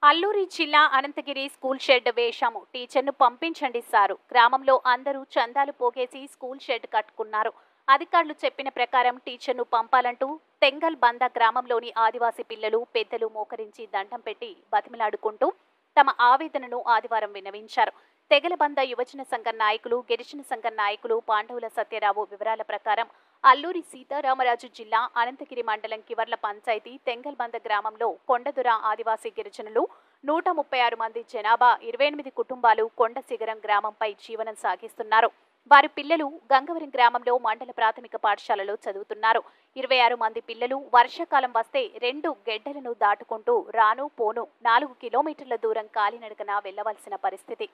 అల్లూరి జిల్లా Anantagiri school shed వేశాము. టీచర్ను పంపించండి సారు. గ్రామంలో అందరూ చందాలు పోగేసి స్కూల్ షెడ్ కట్టుకున్నారు. అధికారులు చెప్పిన ప్రకారం టీచర్ను పంపాలంటూ తెంగల్ బంద గ్రామంలోని ఆదివాసీ పిల్లలు పెద్దలు మోకరించి దండం పెట్టి బతిమిలాడుకుంటూ తమ ఆవేదనను ఆదివారం విన్నవించారు. తెగలబంద యువజన సంఘం నాయకులు, గిరిజన సంఘం నాయకులు పాండవుల సత్యరావు వివరాల ప్రకారం అల్లూరి సీతారామరాజు జిల్లా అనంతగిరి మండలం కివర్ల పంచాయతీ తెంగల్బంద గ్రామంలో కొండదుర ఆదివాసీ గిరిజనులు 136 మంది జనాభా 28 కుటుంబాలు కొండ శిఖరం గ్రామంపై జీవనం సాగిస్తున్నారు. వారి పిల్లలు గంగవరం గ్రామంలో మండల ప్రాథమిక పాఠశాలలో చదువుతున్నారు. 26 మంది పిల్లలు వర్షాకాలం వస్తే 2 గెడ్డలను దాటుకుంటూ రాను పోను 4 కిలోమీటర్ల దూరం కాలినడకన వెళ్లవలసిన పరిస్థితి.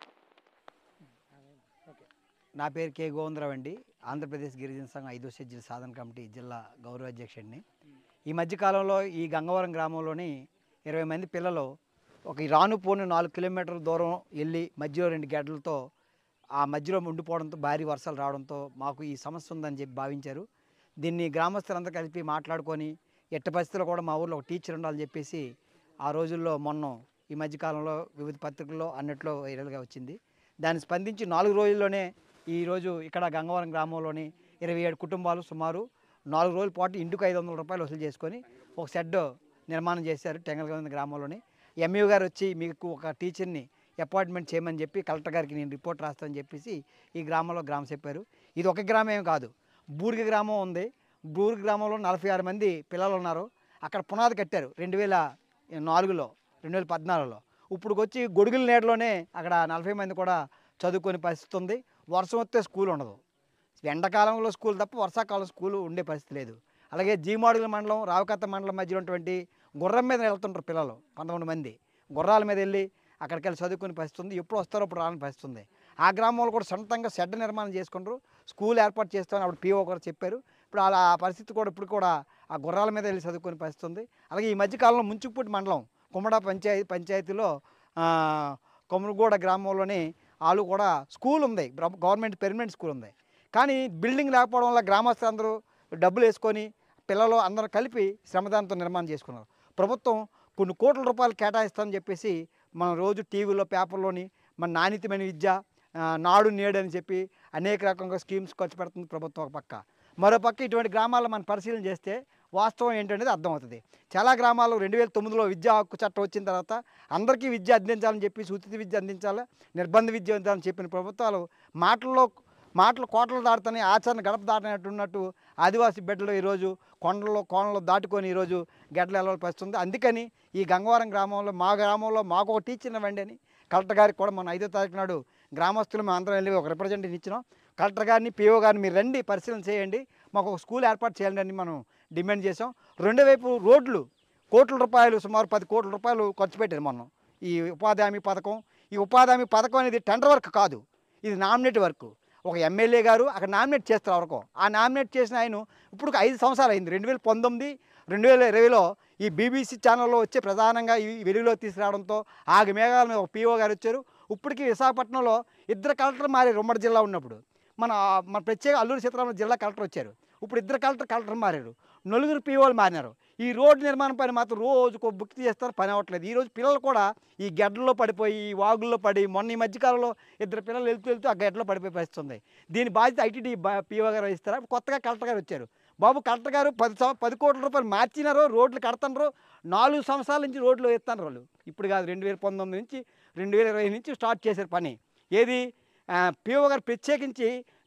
నా పేరు కే గోవిందరావు అండి. ఆంధ్రప్రదేశ్ గిరిజన సంఘం 5వ షెడ్యూల్ సాధన కమిటీ జిల్లా గౌరవ అధ్యక్షుడిని. ఈ మధ్యకాలంలో ఈ గంగవరం గ్రామంలోని 20 మంది పిల్లలు ఒక రాను పోను 4 కిలోమీటర్ల దూరం వెళ్ళి మధ్యలో 2 గడ్డలతో ఆ మధ్యలో ఉండిపోవడంతో భారీ వర్షాలు రావడంతో మాకు ఈ సమస్య ఉందని చెప్పి భావించారు. దీన్ని గ్రామస్తులందరూ కలిపి మాట్లాడుకొని ఎట్టి పరిస్థితుల్లో కూడా మా ఊళ్ళో ఒక టీచర్ ఉండాలని చెప్పేసి ఆ రోజుల్లో ఈ మధ్యకాలంలో వివిధ పత్రికల్లో అన్నిట్లో వైరల్గా వచ్చింది. దాన్ని స్పందించి 4 రోజుల్లోనే ఈరోజు ఇక్కడ గంగవరం గ్రామంలోని 27 కుటుంబాలు సుమారు 4 రోజుల పాటు ఇంటికి 500 రూపాయలు వసూలు చేసుకొని ఒక షెడ్ నిర్మాణం చేశారు తెంగల్బంద గ్రామంలోని. ఎంఈఓ గారు వచ్చి మీకు ఒక టీచర్ని అపాయింట్మెంట్ చేయమని చెప్పి కలెక్టర్ గారికి నేను రిపోర్ట్ రాస్తానని చెప్పేసి ఈ గ్రామంలో చెప్పారు. ఇది ఒక గ్రామం కాదు, బూర్గి గ్రామం ఉంది. బూర్గి గ్రామంలో 46 మంది పిల్లలు ఉన్నారు. అక్కడ పునాది కట్టారు 2004లో 2014లో. ఇప్పుడు వచ్చి గొడుగుల నీడలోనే అక్కడ 40 మంది కూడా చదువుకునే పరిస్థితి ఉంది. వర్షం వస్తే స్కూల్ ఉండదు. ఎండాకాలంలో స్కూల్ తప్ప వర్షాకాలం స్కూలు ఉండే పరిస్థితి లేదు. అలాగే జీమాడుగుల మండలం రావకత్త మండలం మధ్యలో ఉన్నటువంటి గుర్రం మీద వెళ్తుంటారు పిల్లలు 11 మంది గుర్రాల మీద వెళ్ళి అక్కడికి వెళ్ళి చదువుకునే పరిస్థితి ఉంది. ఎప్పుడు వస్తారో అప్పుడు రాని పరిస్థితి ఉంది. ఆ గ్రామంలో కూడా సొంతంగా షెడ్ నిర్మాణం చేసుకుంటారు, స్కూల్ ఏర్పాటు చేస్తామని అప్పుడు పిఓ కూడా చెప్పారు. ఇప్పుడు అలా ఆ పరిస్థితి కూడా ఇప్పుడు కూడా ఆ గుర్రాల మీద వెళ్ళి చదువుకునే పరిస్థితి ఉంది. అలాగే ఈ మధ్యకాలంలో ముంచుపూటి మండలం కుమ్మడ పంచాయతీలో కొమరగూడ గ్రామంలోని వాళ్ళు కూడా స్కూల్ ఉంది, గవర్నమెంట్ పెర్మనెంట్ స్కూల్ ఉంది. కానీ బిల్డింగ్ లేకపోవడం వల్ల గ్రామస్తులందరూ డబ్బులు వేసుకొని పిల్లలు అందరూ కలిపి శ్రమదానంతో నిర్మాణం చేసుకున్నారు. ప్రభుత్వం కొన్ని కోట్ల రూపాయలు కేటాయిస్తామని చెప్పేసి మనం రోజు టీవీలో పేపర్లోని మన నాణ్యతమైన విద్య నాడు నేడు అని చెప్పి అనేక రకంగా స్కీమ్స్ ఖర్చు పెడుతుంది ప్రభుత్వం ఒక పక్క. మరో పక్క ఇటువంటి గ్రామాల్లో మనం పరిశీలన చేస్తే వాస్తవం ఏంటనేది అర్థమవుతుంది. చాలా గ్రామాలు 2009లో విద్యా హక్కు చట్టం వచ్చిన తర్వాత అందరికీ విద్య అందించాలని చెప్పి ఉచిత విద్య అందించాలి, నిర్బంధ విద్య అందించాలని చెప్పిన ప్రభుత్వాలు మాటలు కోటలు దాటుతాయి, ఆచరణ గడప దాటినట్టున్నట్టు ఆదివాసీ బిడ్డలు ఈరోజు కోణంలో దాటుకొని ఈరోజు గడ్డలు వెళ్ళవలసి వస్తుంది. అందుకని ఈ గంగవరం గ్రామంలో మా గ్రామంలో మాకు ఒక టీచర్ ఇవ్వండి అని కలెక్టర్ గారికి కూడా మన 5వ తారీఖు నాడు గ్రామస్తులు మేము అందరం వెళ్ళి ఒక రిప్రజెంటేటివ్ ఇచ్చినాం. కలెక్టర్ గారిని పిఓ గారిని మీరు రండి పరిశీలన చేయండి, మాకు ఒక స్కూల్ ఏర్పాటు చేయండి అని మనం డిమాండ్ చేసాం. రెండో వైపు రోడ్లు కోట్ల రూపాయలు సుమారు 10 కోట్ల రూపాయలు ఖర్చు పెట్టారు మనం ఈ ఉపాధి హామీ పథకం. ఈ ఉపాధి హామీ పథకం అనేది టెండర్ వర్క్ కాదు, ఇది నామినేట్ వర్క్. ఒక ఎమ్మెల్యే గారు అక్కడ నామినేట్ చేస్తారు వరకు. ఆ నామినేట్ చేసిన ఆయన ఇప్పుడు 5 సంవత్సరాలు అయింది. 2019, 2020లో ఈ బీబీసీ ఛానల్లో వచ్చే ప్రధానంగా ఈ వెలుగులో తీసుకురావడంతో ఆగి మేఘాల మీద ఒక పిఓ గారు వచ్చారు. ఇప్పటికీ విశాఖపట్నంలో 2 కలెక్టర్ మారి ఉమ్మడి జిల్లా ఉన్నప్పుడు మన ప్రత్యేక అల్లూరి సీతారామరాజు జిల్లా కలెక్టర్ వచ్చారు. ఇప్పుడు 2 కలెక్టర్ మారారు, 4 పిఓలు మారినారు. ఈ రోడ్డు నిర్మాణం పని మాత్రం రోజుకు బుక్ చేస్తారు, పని అవ్వట్లేదు. ఈరోజు పిల్లలు కూడా ఈ గడ్డల్లో పడిపోయి ఈ వాగుల్లో పడి మొన్న ఈ మధ్యకాలంలో 2 పిల్లలు వెళ్తూ ఆ గడ్డలో పడిపోయి పరిస్థితుంది. దీని బాధ్యత ఐటీడీ పిఓ గారు వహిస్తారా? కొత్తగా కలెక్టర్ గారు వచ్చారు. బాబు కలెక్టర్ గారు 10 కోట్ల రూపాయలు మార్చినారో, రోడ్లు కడుతున్నారు. 4 సంవత్సరాల నుంచి రోడ్లు వేస్తున్నారు వాళ్ళు. ఇప్పుడు కాదు, 2019 నుంచి 2020 నుంచి స్టార్ట్ చేశారు పని. ఏది పిఓ గారు ప్రత్యేకించి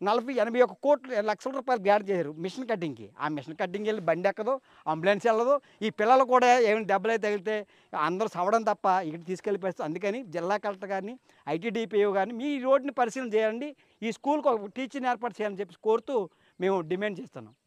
81 లక్షల రూపాయలు గ్యాడ్ చేశారు మిషన్ కట్టింగ్కి. ఆ మిషన్ కట్టింగ్ వెళ్ళి బండి ఎక్కదు, అంబులెన్స్ వెళ్ళదు. ఈ పిల్లలు కూడా ఏమైనా దెబ్బలు తగిలితే అందరూ సవడం తప్ప ఇక్కడ తీసుకెళ్ళిపోతారు. అందుకని జిల్లా కలెక్టర్ గారిని ఐటీడీ పిఓ గారిని మీ రోడ్ని పరిశీలన చేయండి, ఈ స్కూల్కి ఒక టీచర్ని ఏర్పాటు చేయాలని చెప్పి కోరుతూ మేము డిమాండ్ చేస్తున్నాం.